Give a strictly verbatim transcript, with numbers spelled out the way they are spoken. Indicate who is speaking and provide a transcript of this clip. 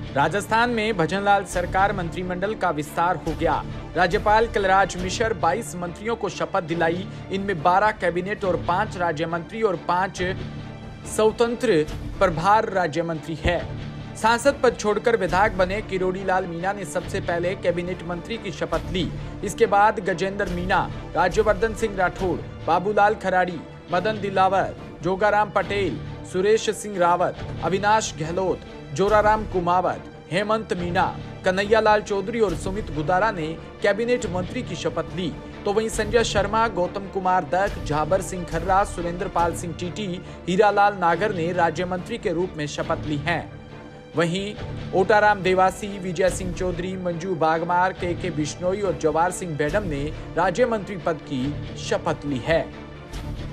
Speaker 1: राजस्थान में भजनलाल सरकार मंत्रिमंडल का विस्तार हो गया। राज्यपाल कलराज मिश्र बाईस मंत्रियों को शपथ दिलाई। इनमें बारह कैबिनेट और पांच राज्य मंत्री और पांच स्वतंत्र प्रभार राज्य मंत्री है। सांसद पद छोड़कर विधायक बने किरोड़ी लाल मीणा ने सबसे पहले कैबिनेट मंत्री की शपथ ली। इसके बाद गजेंद्र मीणा, राज्यवर्धन सिंह राठौड़, बाबूलाल खराड़ी, मदन दिलावर, जोगाराम पटेल, सुरेश सिंह रावत, अविनाश गहलोत, जोराराम कुमावत, हेमंत मीणा, कन्हैया लाल चौधरी और सुमित गुदारा ने कैबिनेट मंत्री की शपथ ली। तो वहीं संजय शर्मा, गौतम कुमार दत्त, झाबर सिंह खर्रा, सुरेंद्र पाल सिंह टीटी, हीरालाल नागर ने राज्य मंत्री के रूप में शपथ ली है। वहीं ओटाराम देवासी, विजय सिंह चौधरी, मंजू बागमार, के के बिश्नोई और जवार सिंह बेडम ने राज्य मंत्री पद की शपथ ली है।